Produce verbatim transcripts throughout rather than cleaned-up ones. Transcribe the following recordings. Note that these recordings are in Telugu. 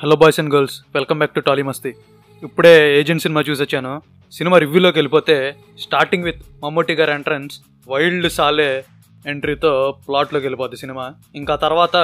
Hello boys and girls, welcome back to Tollymasti. ఇప్పుడే ఏజెంట్ సినిమా చూసి వచ్చాను. సినిమా రివ్యూలోకి వెళ్ళిపోతే స్టార్టింగ్ విత్ మమ్మూటి గారి ఎంట్రన్స్, వైల్డ్ సాలే ఎంట్రీతో ప్లాట్లోకి వెళ్ళిపోద్ది సినిమా. ఇంకా తర్వాత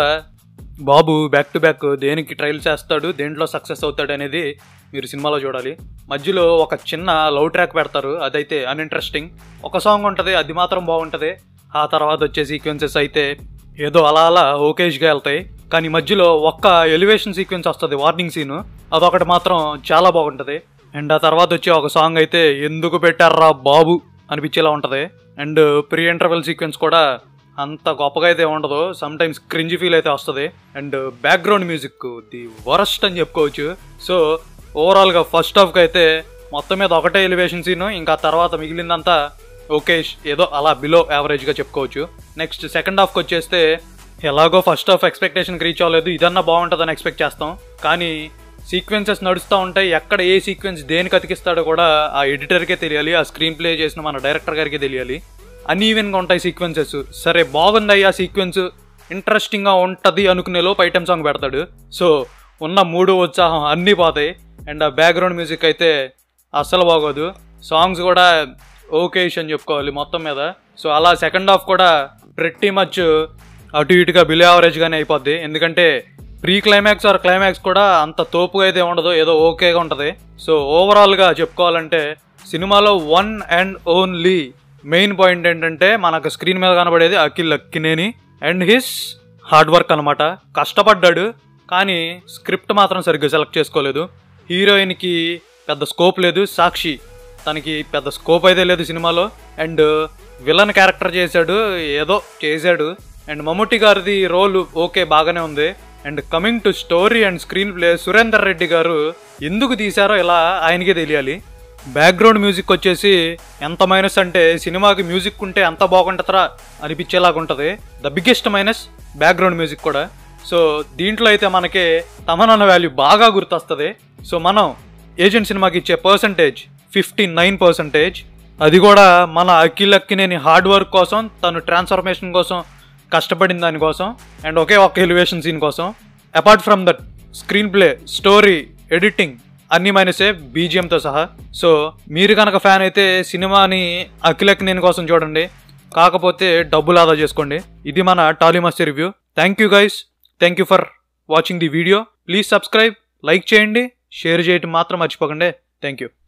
బాబు బ్యాక్ టు బ్యాక్ దేనికి ట్రయల్ చేస్తాడు, దేంట్లో సక్సెస్ అవుతాడు అనేది మీరు సినిమాలో చూడాలి. మధ్యలో ఒక చిన్న లవ్ ట్రాక్ పెడతారు, అదైతే అన్ఇంట్రెస్టింగ్. ఒక సాంగ్ ఉంటుంది, అది మాత్రం బాగుంటుంది. ఆ తర్వాత వచ్చే సీక్వెన్సెస్ అయితే ఏదో అలా అలా ఓకేష్గా వెళ్తాయి. కానీ మధ్యలో ఒక్క ఎలివేషన్ సీక్వెన్స్ వస్తుంది, వార్నింగ్ సీను, అదొకటి మాత్రం చాలా బాగుంటుంది. అండ్ ఆ తర్వాత వచ్చే ఒక సాంగ్ అయితే ఎందుకు పెట్టారా బాబు అనిపించేలా ఉంటుంది. అండ్ ప్రీ ఇంటర్వెల్ సీక్వెన్స్ కూడా అంత గొప్పగా అయితే ఉండదు, సమ్ టైమ్స్ క్రింజీ ఫీల్ అయితే వస్తుంది. And background music the worst అని చెప్పుకోవచ్చు. సో ఓవరాల్గా ఫస్ట్ హాఫ్కి అయితే మొత్తం మీద ఒకటే ఎలివేషన్ సీను, ఇంకా తర్వాత మిగిలిందంతా ఓకేష్, ఏదో అలా బిలో యావరేజ్గా చెప్పుకోవచ్చు. నెక్స్ట్ సెకండ్ హాఫ్కి వచ్చేస్తే ఎలాగో ఫస్ట్ హాఫ్ ఎక్స్పెక్టేషన్కి రీచ్ అవ్వలేదు, ఇదన్నా బాగుంటుందని ఎక్స్పెక్ట్ చేస్తాం. కానీ సీక్వెన్సెస్ నడుస్తూ ఉంటాయి, ఎక్కడ ఏ సీక్వెన్స్ దేనికి అతికిస్తాడో కూడా ఆ ఎడిటర్కే తెలియాలి, ఆ స్క్రీన్ ప్లే చేసిన మన డైరెక్టర్ గారికి తెలియాలి. అన్ఈవెన్గా ఉంటాయి సీక్వెన్సెస్. సరే బాగుంది ఆ సీక్వెన్స్, ఇంట్రెస్టింగ్గా ఉంటుంది అనుకునే లోపు ఐటమ్ సాంగ్ పెడతాడు. సో ఉన్న మూడు ఉత్సాహం అన్నీ పోతాయి. అండ్ ఆ బ్యాక్గ్రౌండ్ మ్యూజిక్ అయితే అస్సలు బాగోదు. సాంగ్స్ కూడా ఓకేష్ అని చెప్పుకోవాలి మొత్తం మీద. సో అలా సెకండ్ హాఫ్ కూడా ప్రెట్టి మచ్ అటు ఇటుగా బిలో యావరేజ్గానే అయిపోద్ది. ఎందుకంటే ప్రీ క్లైమాక్స్ ఆర్ క్లైమాక్స్ కూడా అంత తోపుగా అయితే ఉండదు, ఏదో ఓకేగా ఉంటుంది. సో ఓవరాల్గా చెప్పుకోవాలంటే సినిమాలో one and only main point ఏంటంటే మనకు స్క్రీన్ మీద కనబడేది Akhil Akkineni and his hard work అనమాట. కష్టపడ్డాడు కానీ స్క్రిప్ట్ మాత్రం సరిగ్గా సెలెక్ట్ చేసుకోలేదు. హీరోయిన్కి పెద్ద స్కోప్ లేదు, సాక్షి తనకి పెద్ద స్కోప్ అయితే లేదు సినిమాలో. అండ్ విలన్ క్యారెక్టర్ చేశాడు, ఏదో చేశాడు. అండ్ మమ్ముట్టి గారిది రోల్ ఓకే బాగానే ఉంది. And coming to story and screenplay, Surender Reddy garu ఎందుకు తీశారో ఇలా ఆయనకే తెలియాలి. బ్యాక్గ్రౌండ్ మ్యూజిక్ వచ్చేసి ఎంత మైనస్ అంటే సినిమాకి మ్యూజిక్ ఉంటే ఎంత బాగుంటుందా అనిపించేలాగా ఉంటుంది. The biggest minus background music కూడా. సో దీంట్లో అయితే మనకి తమనన్న వాల్యూ బాగా గుర్తొస్తుంది. సో మనం ఏజెంట్ సినిమాకి ఇచ్చే పర్సంటేజ్ ఫిఫ్టీ నైన్ పర్సెంటేజ్. అది కూడా మన అఖిల్ అక్కినేని హార్డ్ వర్క్ కోసం, తను ట్రాన్స్ఫర్మేషన్ కోసం కష్టపడిన దానికోసం, అండ్ ఒకే ఒక్క ఎలివేషన్ సీన్ కోసం. Apart from that screenplay, story, editing అన్ని మైనసే బీజిఎంతో సహా. సో మీరు కనుక ఫ్యాన్ అయితే సినిమాని అఖిల్ అక్కినేని కోసం చూడండి, కాకపోతే డబ్బులు ఆదా చేసుకోండి. ఇది మన Tollymasti review. Thank you guys, thank you for watching the video. Please subscribe, like చేయండి, షేర్ చేయటం మాత్రం మర్చిపోకండి. Thank you.